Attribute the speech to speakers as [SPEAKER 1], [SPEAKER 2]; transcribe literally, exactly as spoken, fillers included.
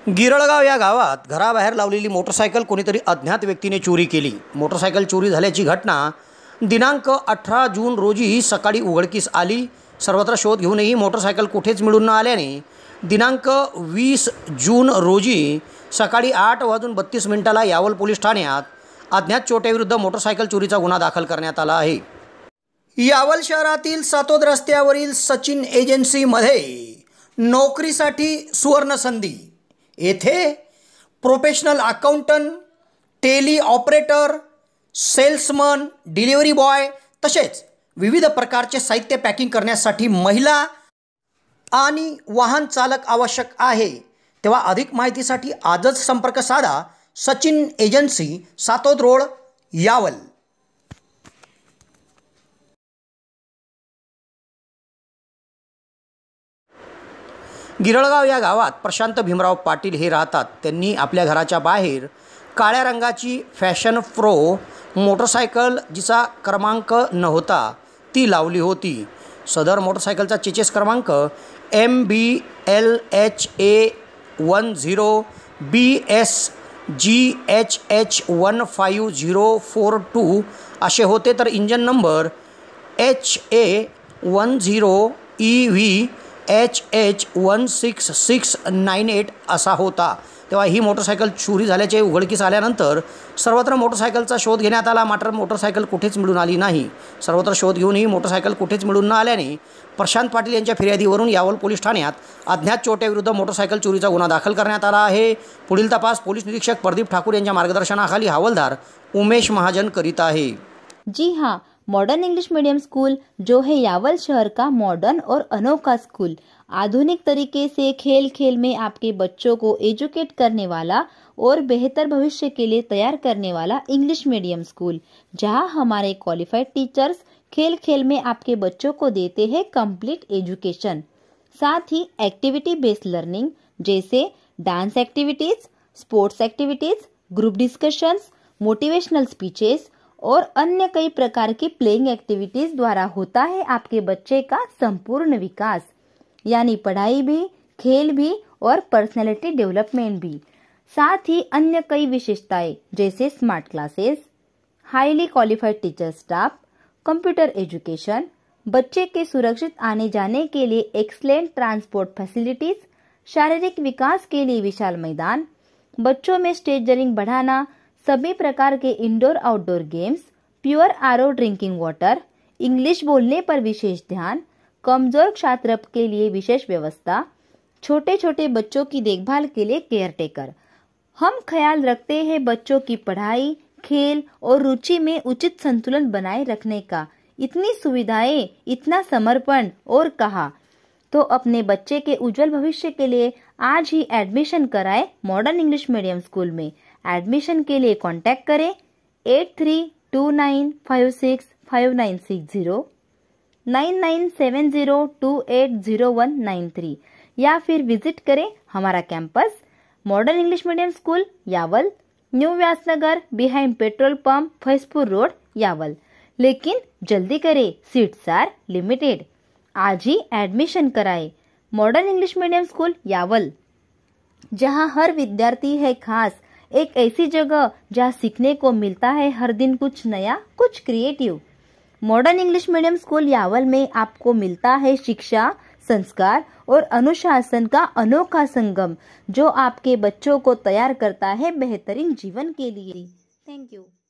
[SPEAKER 1] गिरळगाव या गावात घराबाहेर लावलेली मोटरसायकल कोणीतरी अज्ञात व्यक्तीने चोरी केली। मोटरसायकल चोरी झाल्याची घटना दिनांक अठरा जून रोजी सकाळी उघडकीस आली। सर्वत्र शोध घेऊनही मोटरसायकल कुठेच मिळून न आल्याने दिनांक वीस जून रोजी सकाळी आठ वाजून बत्तीस मिनिटाला यावल पोलीस ठाण्यात अज्ञात चोरट्याविरुद्ध मोटरसायकल चोरीचा गुन्हा दाखल करण्यात आला आहे। यावल शहरातील सातोद रस्त्यावरील सचिन एजन्सीमध्ये नोकरीसाठी सुवर्ण संधी। येथे professional accountant, tally operator, salesman, delivery boy तसेच विविध प्रकारचे साहित्य पॅकिंग करण्यासाठी महिला आणि वाहन चालक आवश्यक आहे। तेव्हा अधिक माहितीसाठी आजच संपर्क साधा। Sachin agency, Satod road, Yawal. गिरळगाव या गावात प्रशांत भीमराव पाटील हे राहतात। त्यांनी आपल्या घराच्या बाहेर काळ्या रंगाची फॅशन प्रो मोटरसायकल जिचा क्रमांक नव्हता ती लावली होती। सदर मोटरसायकलचा चेचेस क्रमांक M B L H A one zero B S G H H one five zero four two असे होते, तर engine number H A one zero E V H H one six six nine eight असा होता। तेव्हा ही motorcycle चोरी झाल्याचे उघडकीस आल्यानंतर सर्वत्र मोटरसायकलचा शोध घेण्यात आला, मात्र मोटरसायकल कुठेच मिळून आली नाही। सर्वत्र शोध घेऊनही मोटरसायकल कुठेच मिळून न आल्याने प्रशांत पाटील यांच्या फिर्यादीवरून यावल पोलीस ठाण्यात अज्ञात चोरट्याविरुद्ध मोटरसायकल चोरीचा गुन्हा दाखल करण्यात आला आहे। पुढील तपास पोलीस निरीक्षक प्रदीप ठाकूर यांच्या मार्गदर्शनाखाली हवालदार उमेश महाजन करीत आहे।
[SPEAKER 2] जी हाँ, मॉडर्न इंग्लिश मीडियम स्कूल जो है यावल शहर का मॉडर्न और अनोखा स्कूल, आधुनिक तरीके से खेल खेल में आपके बच्चों को एजुकेट करने वाला और बेहतर भविष्य के लिए तैयार करने वाला इंग्लिश मीडियम स्कूल, जहां हमारे क्वालिफाइड टीचर्स खेल खेल में आपके बच्चों को देते हैं कंप्लीट एजुकेशन। साथ ही एक्टिविटी बेस्ड लर्निंग जैसे dance activities, sports activities, group discussions, motivational speeches और अन्य कई प्रकार की प्लेइंग एक्टिविटीज द्वारा होता है आपके बच्चे का संपूर्ण विकास, यानी पढ़ाई भी, खेल भी और पर्सनैलिटी डेवलपमेंट भी। साथ ही अन्य कई विशेषताएं जैसे smart classes, highly qualified teacher staff, computer education, बच्चे के सुरक्षित आने जाने के लिए एक्सलेंट ट्रांसपोर्ट फैसिलिटीज, शारीरिक विकास के लिए विशाल मैदान, बच्चों में स्टेजरिंग बढ़ाना, सभी प्रकार के indoor outdoor games, pure RO drinking water, English बोलने पर विशेष ध्यान, कमजोर छात्र के लिए विशेष व्यवस्था, छोटे छोटे बच्चों की देखभाल के लिए केयर टेकर। हम ख्याल रखते हैं बच्चों की पढ़ाई, खेल और रुचि में उचित संतुलन बनाए रखने का। इतनी सुविधाएं, इतना समर्पण और कहा तो अपने बच्चे के उज्जवल भविष्य के लिए आज ही एडमिशन कराए मॉडर्न इंग्लिश मीडियम स्कूल में। एडमिशन के लिए कांटेक्ट करें at three two nine five six five nine six zero, nine nine seven zero two eight zero one nine three या फिर विजिट करें हमारा campus modern English medium school Yawal, new Vyasnagar behind petrol pump, Faizpur road, Yawal. लेकिन जल्दी करें, seats are limited. आज ही admission कराएं modern English medium school Yawal, जहां हर विद्यार्थी है खास, एक ऐसी जगह जहां सीखने को मिलता है हर दिन कुछ नया, कुछ creative. Modern English medium school Yawal में आपको मिलता है शिक्षा, संस्कार और अनुशासन का अनोखा संगम, जो आपके बच्चों को तैयार करता है बेहतरीन जीवन के लिए। Thank you.